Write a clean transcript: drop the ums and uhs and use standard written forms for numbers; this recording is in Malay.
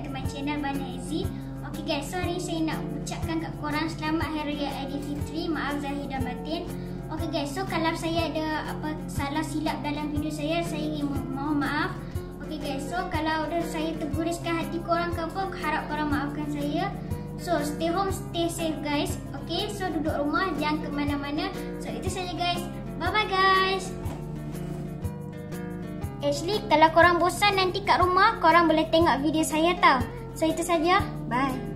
to my channel Bana Azzy. Okay guys, so hari ni saya nak ucapkan kat korang selamat Hari Raya Aidilfitri. Maaf zahir dan batin. Okay guys, so kalau saya ada salah silap dalam video saya ingin mohon maaf. Okay guys, so kalau saya terguriskan hati korang ke apa, harap korang maafkan saya. So stay home, stay safe guys. Okay, so duduk rumah, jangan ke mana-mana. So itu saja guys. Bye bye guys. Actually, kalau korang bosan nanti kat rumah, korang boleh tengok video saya tau. So itu saja. Bye.